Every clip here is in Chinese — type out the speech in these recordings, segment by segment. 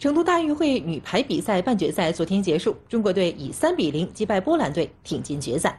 成都大运会女排比赛半决赛昨天结束，中国队以3-0击败波兰队，挺进决赛。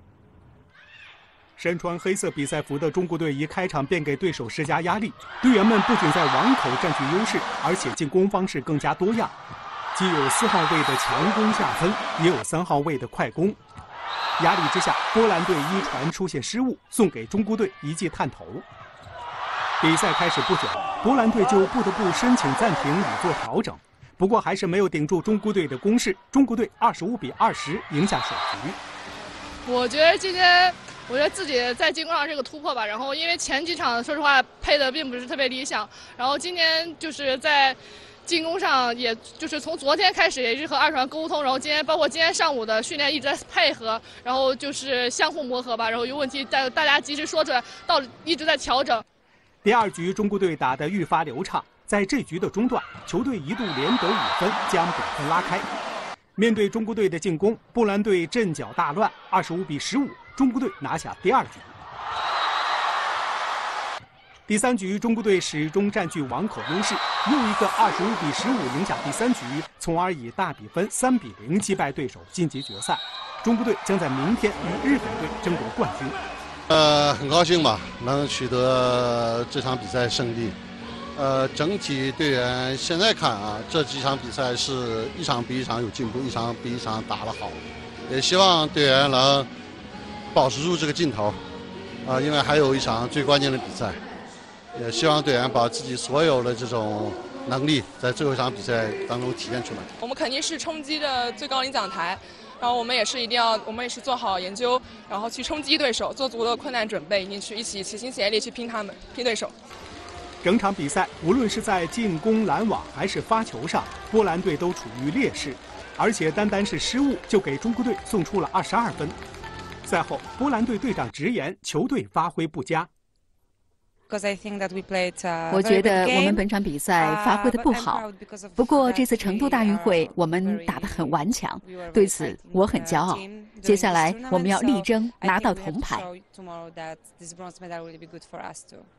身穿黑色比赛服的中国队一开场便给对手施加压力，队员们不仅在网口占据优势，而且进攻方式更加多样，既有4号位的强攻下分，也有3号位的快攻。压力之下，波兰队一传出现失误，送给中国队一记探头。比赛开始不久，波兰队就不得不申请暂停以做调整，不过还是没有顶住中国队的攻势，中国队25-20赢下首局。 我觉得今天，自己在进攻上是个突破吧。然后因为前几场说实话配的并不是特别理想，然后今天就是在进攻上，也就是从昨天开始也是和二传沟通，然后包括今天上午的训练一直在配合，然后就是相互磨合吧。然后有问题大家及时说出来，一直在调整。 第2局中国队打得愈发流畅，在这局的中段，球队一度连得5分，将比分拉开。面对中国队的进攻，波兰队阵脚大乱，25-15，中国队拿下第2局。第3局，中国队始终占据网口优势，又一个25-15赢下第3局，从而以大比分3-0击败对手晋级决赛。中国队将在明天与日本队争夺冠军。 很高兴吧，能取得这场比赛胜利。整体队员现在看啊，这几场比赛是一场比一场有进步，一场比一场打得好。也希望队员能保持住这个劲头，因为还有一场最关键的比赛。也希望队员把自己所有的这种能力在最后一场比赛当中体现出来。 我们肯定是冲击的最高领奖台，然后我们也是做好研究，然后去冲击对手，做足了困难准备，一起齐心协力去拼对手。 整场比赛，无论是在进攻拦网还是发球上，波兰队都处于劣势，而且单是失误就给中国队送出了22分。赛后，波兰队队长直言球队发挥不佳。 我觉得我们本场比赛发挥的不好，不过这次成都大运会我们打得很顽强，对此我很骄傲。接下来我们要力争拿到铜牌。